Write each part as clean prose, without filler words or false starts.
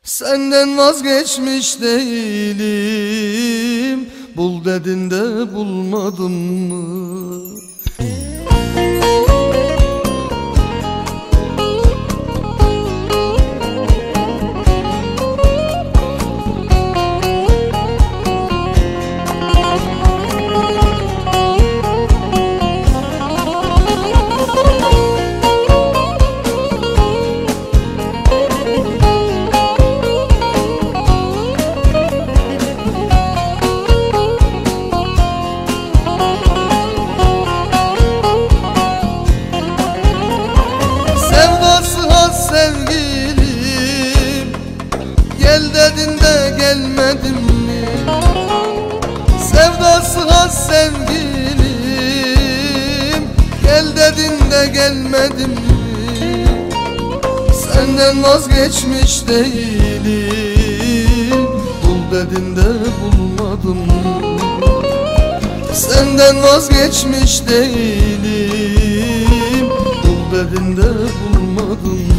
Senden vazgeçmiş değilim, bul dedin de bulmadım mı? Sevgilim, gel dedin de gelmedin mi? Sevdası has sevgilim, gel dedin de gelmedin mi? Senden vazgeçmiş değilim, bul dedin de bulmadım mı? Senden vazgeçmiş değilim, bul dedin de bulmadım mı?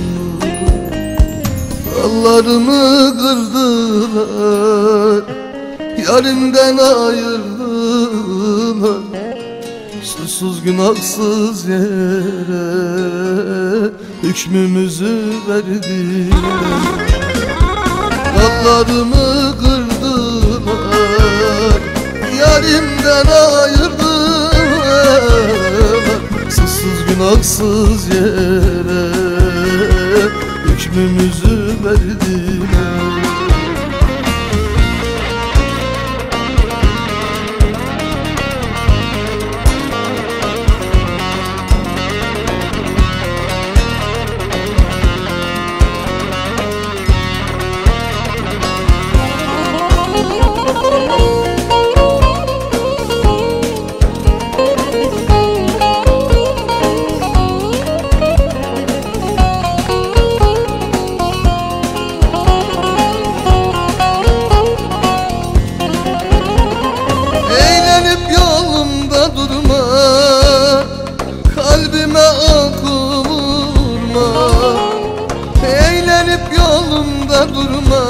Dallarımı kırdılar, yarimden ayırdılar. Suçsuz günahsız yere hükmümüzü verdiler. Dallarımı kırdılar, yarimden ayırdılar. Suçsuz günahsız yere hükmümüzü verdiler. Kalbime oku vurma, eğlenip yolumda durma.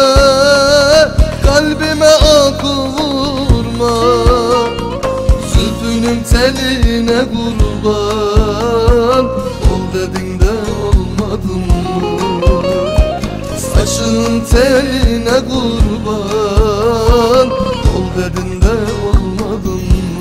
Kalbime oku vurma, zülfünün teline kurban. Ol dedin de olmadın mı? Saçın teline kurban. Ol dedin de olmadın mı?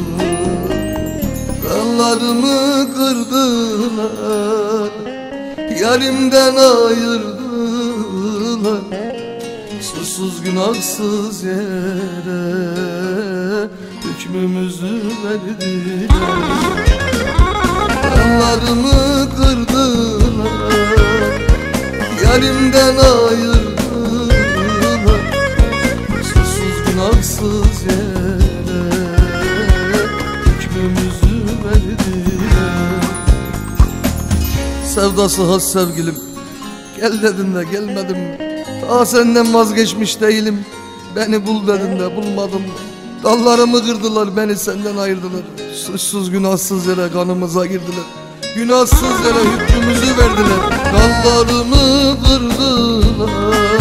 Dallarımı kırdılar, yarimden ayırdılar. Suçsuz günahsız yere hükmümüzü verdiler. Dallarımı kırdılar, yarimden ayırdılar. Suçsuz günahsız yere hükmümüzü verdiler. Sevdası has sevgilim, gel dedin de gelmedim mi? Daha senden vazgeçmiş değilim, beni bul dedin de bulmadım. Dallarımı kırdılar, beni senden ayırdılar. Suçsuz günahsız yere kanımıza girdiler. Günahsız yere hükmümüzü verdiler. Dallarımı kırdılar,